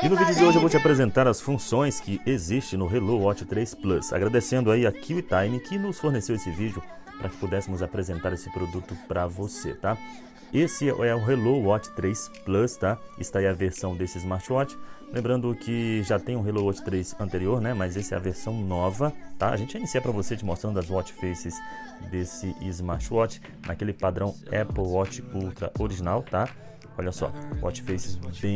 E no vídeo de hoje eu vou te apresentar as funções que existem no Hello Watch 3 Plus, agradecendo aí a QTime que nos forneceu esse vídeo para que pudéssemos apresentar esse produto para você, tá? Esse é o Hello Watch 3 Plus, tá? Está aí a versão desse smartwatch. Lembrando que já tem um Hello Watch 3 anterior, né? Mas essa é a versão nova, tá? A gente vai iniciar para você te mostrando as watch faces desse smartwatch naquele padrão Apple Watch Ultra original, tá? Olha só, watch faces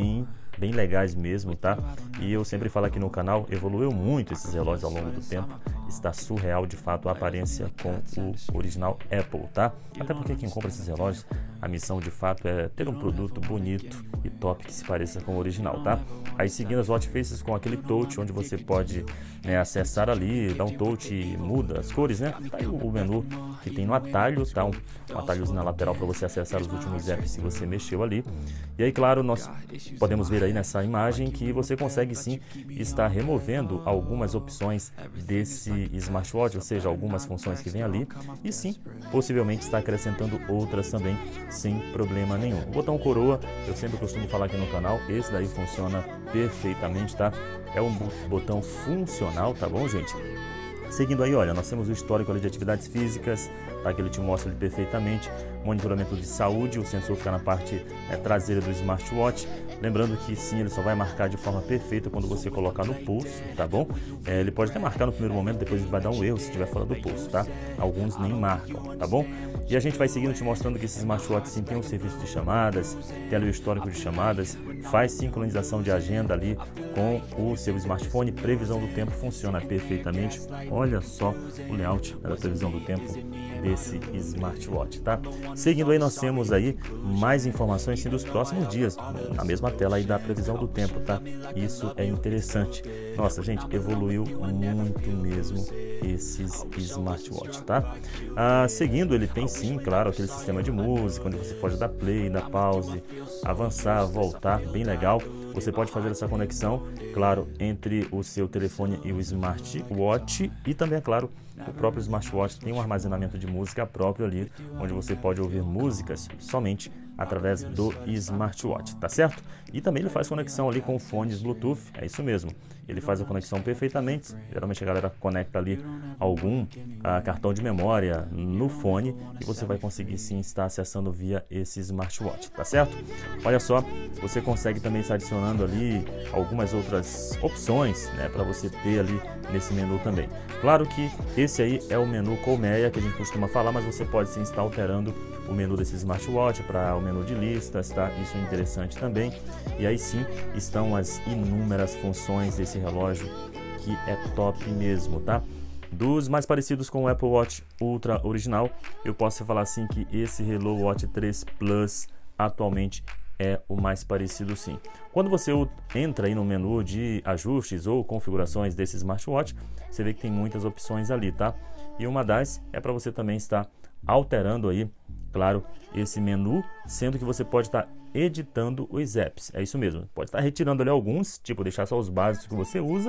bem legais mesmo, tá? E eu sempre falo aqui no canal, evoluiu muito esses relógios ao longo do tempo. Está surreal de fato a aparência com o original Apple, tá? Até porque quem compra esses relógios, a missão de fato é ter um produto bonito e top que se pareça com o original, tá? Aí seguindo as watch faces com aquele touch, onde você pode, né, acessar ali, dar um touch e muda as cores, né? Tá aí o menu que tem no atalho, tá? Um atalhozinho na lateral para você acessar os últimos apps que você mexeu ali. E aí, claro, nós podemos ver aí nessa imagem que você consegue sim estar removendo algumas opções desse smartwatch, ou seja, algumas funções que vem ali, e sim, possivelmente está acrescentando outras também sem problema nenhum. O botão coroa, eu sempre costumo falar aqui no canal, esse daí funciona perfeitamente, tá? É um botão funcional, tá bom, gente? Seguindo aí, olha, nós temos o histórico ali de atividades físicas, tá, que ele te mostra ali perfeitamente, monitoramento de saúde, o sensor fica na parte traseira do smartwatch, lembrando que sim, ele só vai marcar de forma perfeita quando você colocar no pulso, tá bom? Ele pode até marcar no primeiro momento, depois ele vai dar um erro se estiver fora do pulso, tá? Alguns nem marcam, tá bom? E a gente vai seguindo te mostrando que esse smartwatch sim tem um serviço de chamadas, tem ali o histórico de chamadas, faz sincronização de agenda ali com o seu smartphone, previsão do tempo funciona perfeitamente. Olha só o layout da previsão do tempo desse smartwatch, tá? Seguindo aí, nós temos aí mais informações sim, dos próximos dias, na mesma tela aí da previsão do tempo, tá? Isso é interessante. Nossa, gente, evoluiu muito mesmo esses smartwatch, tá? Seguindo, ele tem sim, claro, aquele sistema de música, onde você pode dar play, dar pause, avançar, voltar, bem legal. Você pode fazer essa conexão, claro, entre o seu telefone e o smartwatch, e também, é claro, o próprio smartwatch tem um armazenamento de música próprio ali, onde você pode ouvir músicas somente através do smartwatch, tá certo? E também ele faz conexão ali com fones Bluetooth, é isso mesmo. Ele faz a conexão perfeitamente, geralmente a galera conecta ali algum cartão de memória no fone e você vai conseguir sim estar acessando via esse smartwatch, tá certo? Olha só, você consegue também estar adicionando ali algumas outras opções, né, para você ter ali nesse menu também. Claro que esse aí é o menu colmeia que a gente costuma falar, mas você pode sim estar alterando o menu desse smartwatch para o menu de listas, tá? Isso é interessante também. E aí sim estão as inúmeras funções desse relógio que é top mesmo, tá? Dos mais parecidos com o Apple Watch Ultra original, eu posso falar assim que esse Hello Watch 3 Plus atualmente é o mais parecido sim. Quando você entra aí no menu de ajustes ou configurações desse smartwatch, você vê que tem muitas opções ali, tá? E uma das é para você também estar alterando aí, claro, esse menu, sendo que você pode estar editando os apps. É isso mesmo, pode estar retirando ali alguns, tipo deixar só os básicos que você usa,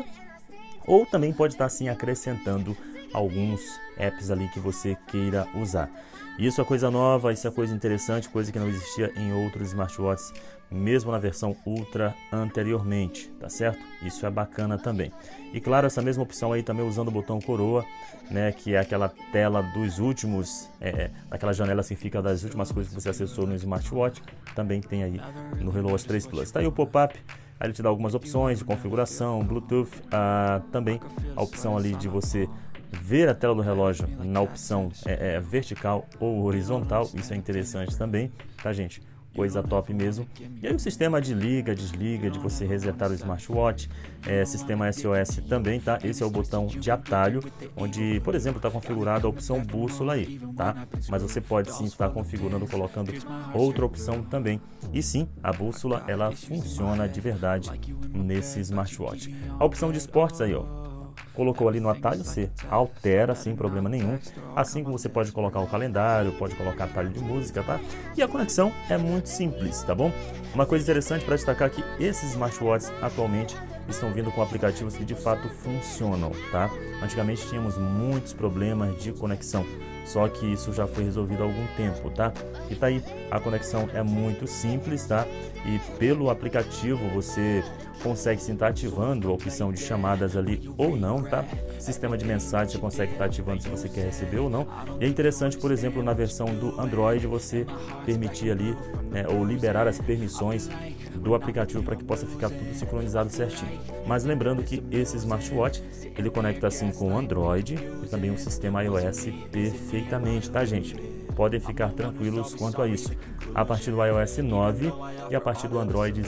ou também pode estar assim acrescentando alguns apps ali que você queira usar. Isso é coisa nova, isso é coisa interessante, coisa que não existia em outros smartwatches, mesmo na versão Ultra anteriormente, tá certo? Isso é bacana também. E claro, essa mesma opção aí também usando o botão coroa, né, que é aquela tela dos últimos, aquela janela assim fica das últimas coisas que você acessou no smartwatch, também tem aí no Hello Watch 3 Plus. Tá aí o pop-up, aí ele te dá algumas opções de configuração, Bluetooth, também a opção ali de você ver a tela do relógio na opção vertical ou horizontal, isso é interessante também, tá, gente? Coisa top mesmo. E aí o sistema de liga, desliga, de você resetar o smartwatch, sistema SOS também, tá? Esse é o botão de atalho, onde, por exemplo, está configurada a opção bússola aí, tá? Mas você pode sim estar configurando, colocando outra opção também. E sim, a bússola, ela funciona de verdade nesse smartwatch. A opção de esportes aí, ó. Colocou ali no atalho, você altera sem problema nenhum, assim como você pode colocar o calendário, pode colocar atalho de música, tá? E a conexão é muito simples, tá bom? Uma coisa interessante para destacar é que esses smartwatches atualmente estão vindo com aplicativos que de fato funcionam, tá? Antigamente tínhamos muitos problemas de conexão, só que isso já foi resolvido há algum tempo, tá? E tá aí, a conexão é muito simples, tá? E pelo aplicativo você consegue sim estar ativando a opção de chamadas ali ou não, tá? Sistema de mensagem você consegue estar ativando se você quer receber ou não. E é interessante, por exemplo, na versão do Android, você permitir ali, né, ou liberar as permissões do aplicativo para que possa ficar tudo sincronizado certinho. Mas lembrando que esse smartwatch, ele conecta assim com o Android e também o sistema iOS perfeitamente, tá, gente? Podem ficar tranquilos quanto a isso. A partir do iOS 9 e a partir do Android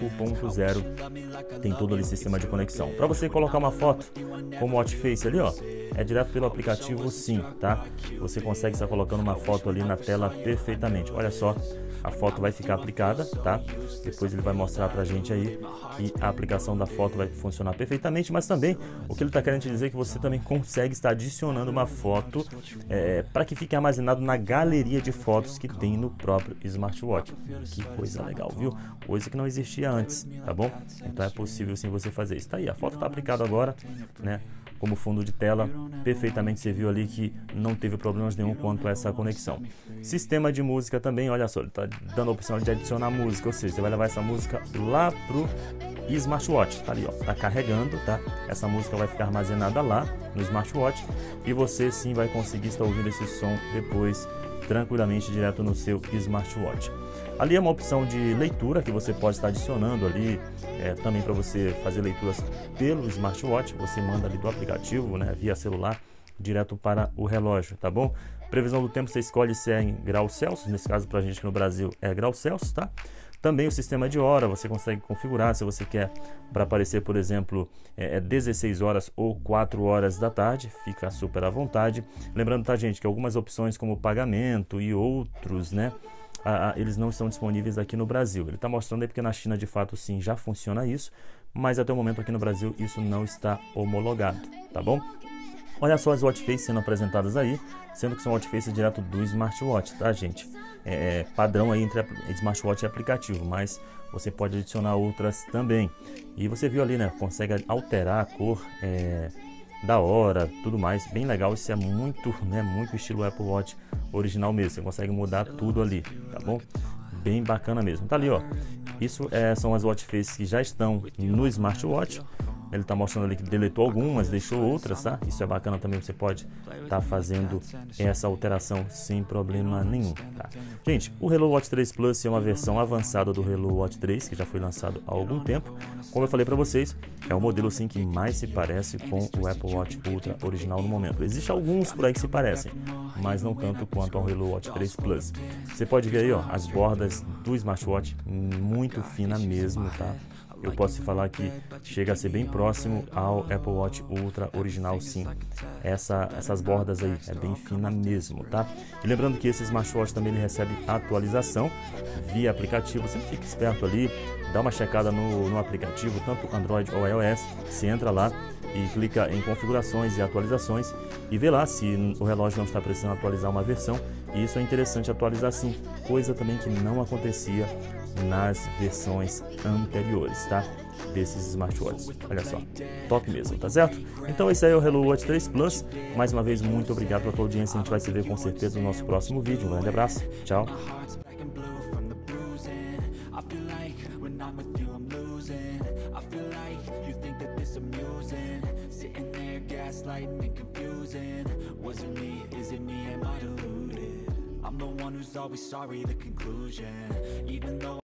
5.0 tem todo ali sistema de conexão. Para você colocar uma foto como Watch Face ali, ó, é direto pelo aplicativo sim, tá? Você consegue estar colocando uma foto ali na tela perfeitamente. Olha só, a foto vai ficar aplicada, tá? Depois ele vai mostrar pra gente aí que a aplicação da foto vai funcionar perfeitamente, mas também o que ele está querendo te dizer é que você também consegue estar adicionando uma foto para que fique armazenado na galeria de fotos que tem no próprio smartwatch. Que coisa legal, viu? Coisa que não existia antes, tá bom? Então é possível sim você fazer isso. Tá aí, a foto está aplicada agora, né? Como fundo de tela, perfeitamente você viu ali que não teve problemas nenhum quanto a essa conexão. Sistema de música também, olha só, ele está dando a opção de adicionar música, ou seja, você vai levar essa música lá pro smartwatch, tá ali, ó, tá carregando, tá? Essa música vai ficar armazenada lá no smartwatch e você sim vai conseguir estar ouvindo esse som depois tranquilamente direto no seu smartwatch. Ali é uma opção de leitura que você pode estar adicionando ali, também para você fazer leituras pelo smartwatch, você manda ali do aplicativo, né, via celular, direto para o relógio, tá bom? Previsão do tempo você escolhe se é em graus Celsius, nesse caso para a gente aqui no Brasil é graus Celsius, tá? Também o sistema de hora, você consegue configurar se você quer para aparecer, por exemplo, 16 horas ou 4 horas da tarde, fica super à vontade. Lembrando, tá, gente, que algumas opções como pagamento e outros, né, eles não estão disponíveis aqui no Brasil. Ele está mostrando aí porque na China de fato sim já funciona isso, mas até o momento aqui no Brasil isso não está homologado, tá bom? Olha só as watch faces sendo apresentadas aí, sendo que são watch faces direto do smartwatch, tá, gente? Padrão aí entre smartwatch e aplicativo, mas você pode adicionar outras também. E você viu ali, né? Consegue alterar a cor da hora, tudo mais, bem legal. Isso é muito, né? Muito estilo Apple Watch original mesmo. Você consegue mudar tudo ali, tá bom? Bem bacana mesmo. Tá ali, ó. Isso são as watch faces que já estão no smartwatch. Ele está mostrando ali que deletou algumas, deixou outras, tá? Isso é bacana também, você pode estar fazendo essa alteração sem problema nenhum, tá? Gente, o Hello Watch 3 Plus é uma versão avançada do Hello Watch 3, que já foi lançado há algum tempo. Como eu falei para vocês, é o modelo sim que mais se parece com o Apple Watch Ultra original no momento. Existem alguns por aí que se parecem, mas não tanto quanto ao Hello Watch 3 Plus. Você pode ver aí, ó, as bordas do smartwatch, muito fina mesmo, tá? Eu posso te falar que chega a ser bem próximo ao Apple Watch Ultra original, sim. Essas bordas aí é bem fina mesmo, tá? E lembrando que esse smartwatch também ele recebe atualização via aplicativo. Você fica esperto ali, dá uma checada no aplicativo, tanto Android ou iOS. Você entra lá e clica em configurações e atualizações e vê lá se o relógio não está precisando atualizar uma versão. E isso é interessante atualizar sim, coisa também que não acontecia nas versões anteriores, tá? Desses smartwatches. Olha só, top mesmo, tá certo? Então esse aí é o Hello Watch 3 Plus. Mais uma vez, muito obrigado pela tua audiência. A gente vai se ver com certeza no nosso próximo vídeo. Um grande abraço, tchau. I'm the one who's always sorry, the conclusion, even though